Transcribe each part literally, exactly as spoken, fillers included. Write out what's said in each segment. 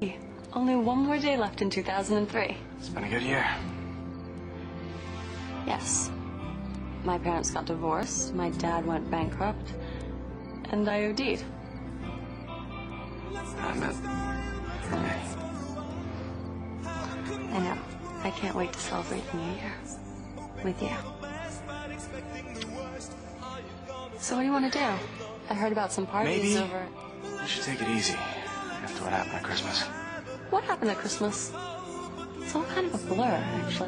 Only one more day left in two thousand three. It's been a good year. Yes. My parents got divorced, my dad went bankrupt, and I OD'd. I meant for me. I know. I can't wait to celebrate the new year with you. So what do you want to do? I heard about some parties Maybe over... we should take it easy after what happened at Christmas. What happened at Christmas? It's all kind of a blur, actually.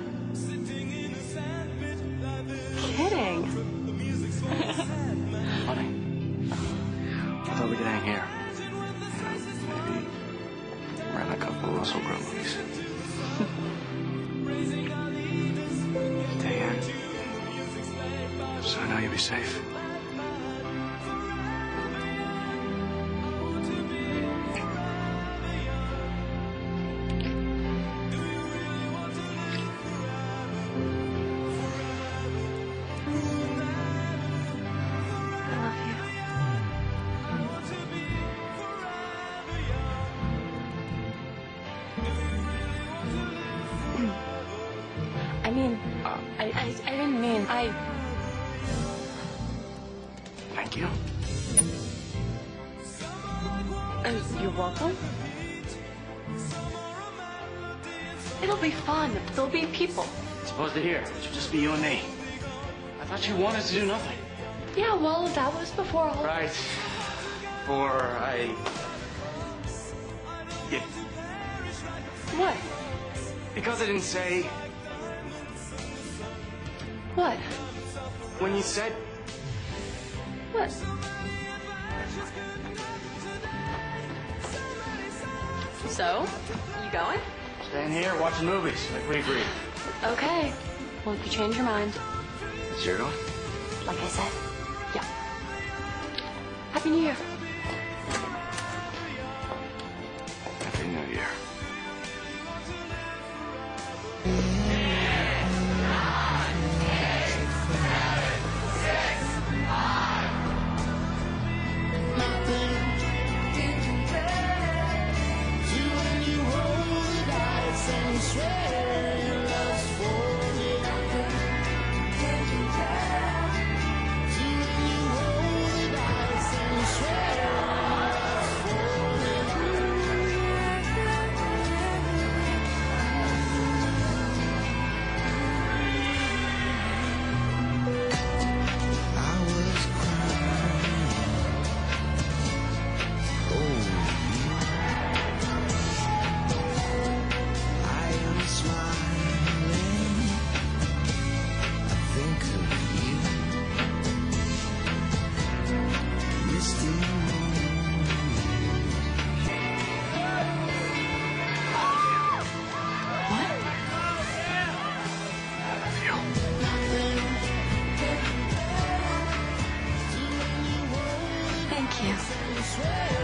Kidding. Funny. I thought we could hang here. Maybe rent a couple of Russell Crowe movies. Stay in. So I know you'll be safe. I mean, uh, I, I, I didn't mean, I... Thank you. Uh, you're welcome. It'll be fun. There'll be people. It's supposed to hear. It should just be you and me. I thought you wanted to do nothing. Yeah, well, that was before all... Right. Before I... Yeah. What? Because I didn't say... What? When you said... What? So, you going? Staying here, watching movies, like we agreed. Okay. Well, if you change your mind, It's your going? like I said, yeah. Happy New Year. Happy New Year. Thank you.